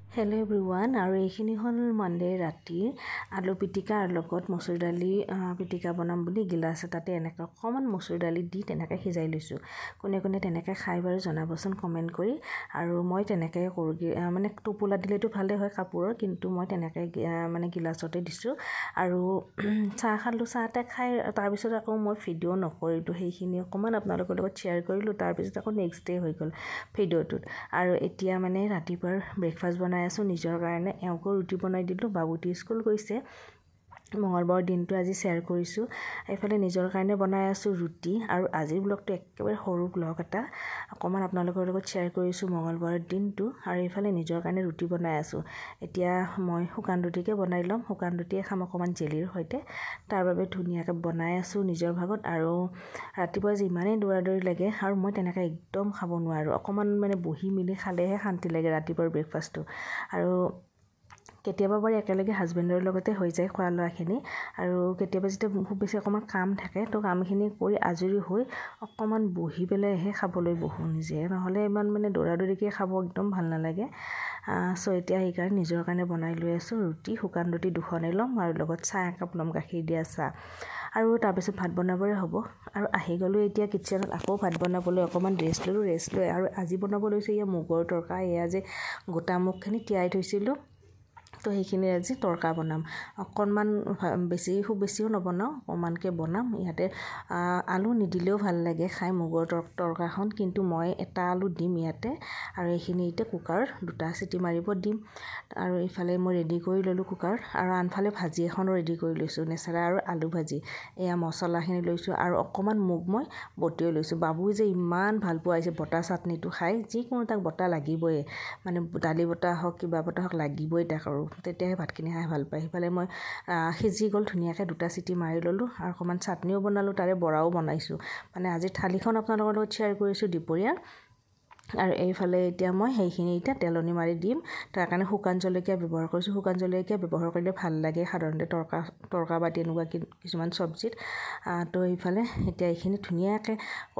Hello everyone, আৰু এইখিনি হল Monday ৰাতি আলু পিটিকা আৰু লগত মসুৰ দালি পিটিকা বনাম বুলি গিলাস এটাতে এনেকৈ অকমান মসুৰ দালি দি তেনেকৈ সিজাই লৈছো কোনে কোনে তেনেকৈ খাই বাৰু জনাবচোন কমেন্ট কৰি আৰু মই তেনেকৈ কৰো মানে টোপোলা দিলেতো ভালে হয় কাপোৰৰ কিন্তু মই তেনেকৈ মানে গিলাসতে দিছো আৰু চাহ খালো চাহতে খাই তাৰ পিছত আকৌ মই ভিডিও নকৰিলো সেইখিনি অকমান আপোনালোকৰ লগত শেয়াৰ কৰিলো তাৰ পিছত আকৌ নেক্সট ডে হৈ গল ভিডিওটোত আৰু এতিয়া মানে ৰাতিপুৱাৰ ব্ৰেকফাষ্ট বনাই আছো নিজৰ কাৰণে এওঁকো ৰুটি বনাই দিলো বাবুটি স্কুল গৈছে মঙ্গলবাৰ দিনটো আজি শেয়াৰ কৰিছো এইফালে নিজৰ কাৰণে বনাই আছো ৰুটি আৰু আজিৰ ব্লগটো একেবাৰে সৰু ব্লগ এটা অকমান আপোনালোকৰ লগত শেয়াৰ কৰিছো মঙ্গলবাৰৰ দিনটো আৰু এইফালে নিজৰ কাৰণে ৰুটি বনাই আছো এতিয়া মই শুকান ৰুটিকে বনাই লম শুকান ৰুটিয়ে খাম অকমান জেলিৰ হৈতে তাৰ বাবে ধুনিয়াকৈ বনাই আছো নিজৰ ভাগত আৰু ৰাতিপুৱা যিমানে দৌৰাদৌৰি লাগে আৰু মই তেনেকৈ একদম খাব নোৱাৰো অকমান মানে বহি মিলি খালেহে শান্তি লাগে ৰাতিপুৱাৰ ব্ৰেকফাষ্টটো আৰু কেতিয়াবা বাৰু একেলগে হাজবেণ্ডৰ লগতে হৈ যায় খোৱা লোৱাখিনি আৰু কেতিয়াবা যেতিয়া খুব বেছি অকমান কাম থাকে তো কামখিনি কৰি আজৰি হৈ অকমান বহি পেলাইহে খাবলৈ বহু নিজে নহলে ইমান মানে দৌৰাদৌৰিকে খাব একদম ভাল নালাগে সো এতিয়া সেইকাৰণে নিজৰ কাৰণে বনাই লৈ আছো ৰুটি শুকান ৰুটি দুখনে লম আৰু লগত চাহ একাপ লম গাখীৰ দিয়া চাহ আৰু তাৰ পিছত ভাত বনাবৰে হ'ব আৰু আহি গলো এতিয়া কিচেনত আকৌ ভাত বনাবলৈ অকমান ৰেষ্ট লৈ আৰু আজি বনাব লৈছো ইয়া মুগৰ তৰকা এয়া যে গোটা মুগখিনি তিয়াই থৈছিলো তো সেইখিনি আজি তৰকা বনাম অকনমান বেছি খুব বেছিও নবনাও অকমানকে বনাম ইয়াতে আলু নিদিলেও ভাল লাগে খাই মুগৰ তৰকাখন কিন্তু মই এটা আলু দিম ইয়াতে আৰু এইখিনি এতিয়া কুকাৰ দুটা সিটি মাৰিব দিম আৰু ইফালে মই ৰেডি কৰি ললো কুকাৰ আৰু আনফালে ভাজি এখনো ৰেডি কৰি লৈছো নেচেৰা আৰু আলু ভাজি এয়া মছলাখিনি লৈছো আৰু অকমান মুগ মই বটিও লৈছো বাবুই যে ইমান ভাল পোৱাইছে বটা চাটনিটো খাই যিকোনো তাক বটা লাগিবই মানে দালি বটা হওক কিবা বটা হওক লাগিবই তাক আৰু তেতিয়াহে ভাতখিনি খাই ভাল পায় সেইফালে মই সিজি গল ধুনিয়াকৈ দুটা সিটি মাৰি ললো আৰু অকমান চাটনিও বনালো তাৰে বৰাও বনাইছো মানে আজি থালিখন আপোনালোকৰ লগত শেয়াৰ কৰিছো দিপৰীয়া আৰু এইফালে এতিয়া মই সেইখিনি এতিয়া তেলনি মাৰি দিম তাৰ কাৰণে শুকান জলকীয়া ব্যৱহাৰ কৰিছো শুকান জলকীয়া ব্যৱহাৰ কৰিলে ভাল লাগে সাধাৰণতে তৰকা বা তেনেকুৱা কিছুমান সবজিত তো এইফালে এতিয়া এইখিনি ধুনিয়াকৈ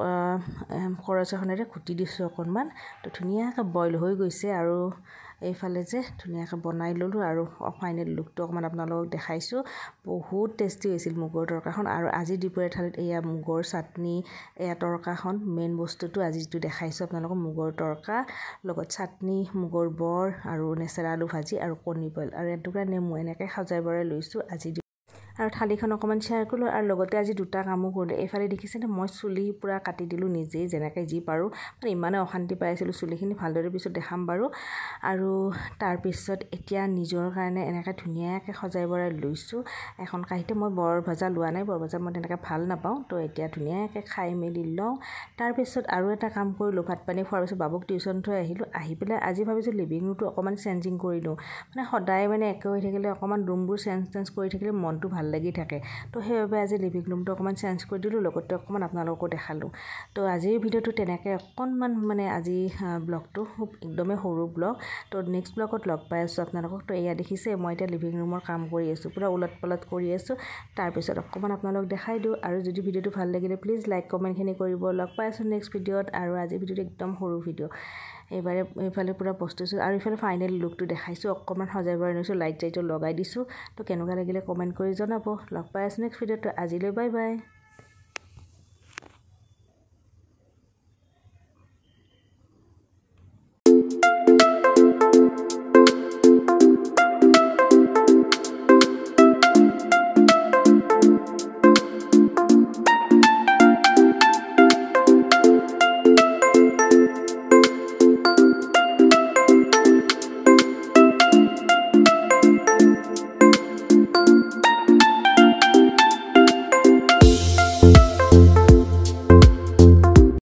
কৰচখনেৰে কুটি দিছো অকনমান তো ধুনিয়াকৈ বইল হৈ গৈছে আৰু এইফালে যে ধুনিয়াকৈ বনাই ললো আৰু ফাইনেল লুকটো অকমান আপোনালোকক দেখাইছো বহুত টেষ্টি হৈছিল মুগৰ তৰকাখন আৰু আজি দুপৰীয়া থালিত এয়া মুগৰ চাটনি এয়া তৰকাখন মেইন বস্তুটো আজি যেটো দেখাইছো আপোনালোকক মুগৰ তৰকা লগত চাটনি মুগৰ বৰ আৰু নেচেৰা আলু ভাজি আৰু কণী বইল আৰু এটুকুৰা নেমু এনেকৈ সজাই বৰাই লৈছো আজি আৰু থালিখন অকমান শেয়াৰ কৰিলো আৰু লগতে আজি দুটা কামো কৰিলো এইফালে দেখিছেনে মই চুলি পুৰা কাটি দিলো নিজেই যেনেকৈ যি পাৰো মানে ইমানে অশান্তি পাইছিলো চুলিখিনি ভালদৰে পিছত দেখাম বাৰু আৰু তাৰ পিছত এতিয়া নিজৰ কাৰণে এনেকৈ ধুনিয়াকৈ সজাই বৰাই লৈছো এখন কাহিতে মই বৰ ভাজা লোৱা নাই বৰ ভাজা মই তেনেকৈ ভাল নাপাওঁ তো এতিয়া ধুনিয়াকৈ খাই মেলি লওঁ তাৰ পিছত আৰু এটা কাম কৰিলো ভাত পানী খোৱাৰ পিছত বাবুক টিউচন থৈ আহিলো আহি পেলাই আজি ভাবিছো লিভিং ৰুমটো অকমান চেঞ্জিং কৰিলো মানে সদায় মানে একে হৈ থাকিলে অকমান ৰুমবোৰ চেঞ্জ কৰি থাকিলে মনটো ভাল লাগি থাকে তো সেইবাবে আজি লিভিং ৰুমটো অকমান চেঞ্জ কৰি দিলো লগতে অকমান আপোনালোকক দেখালো তো আজিৰ ভিডিওটো তেনেকৈ অকনমান মানে আজি ব্লগটো খুব একদমে সৰু ব্লগ তো নেক্সট ব্লগত লগ পাই আছো আপোনালোকক তো এয়া দেখিছে মই এতিয়া লিভিং ৰুমৰ কাম কৰি আছো পুৰা উলট পালট কৰি আছো তাৰ পিছত অকমান আপোনালোকক দেখাই দিও আৰু যদি ভিডিওটো ভাল লাগিলে প্লিজ লাইক কমেন্টখিনি কৰিব লগ পাই আছো নেক্সট ভিডিওত আৰু আজি ভিডিওটো একদম সৰু ভিডিও এইফালে পুৰা বস্তুছো আৰু এইফালে ফাইনেল লুকটো দেখাইছো অকমান সজাই বৰাই লৈছো লাইট চাইটো লগাই দিছো তো কেনেকুৱা লাগিলে কমেন্ট কৰি জনাব লগ পাই আছো নেক্সট ভিডিওত আজিলৈ বাই বাই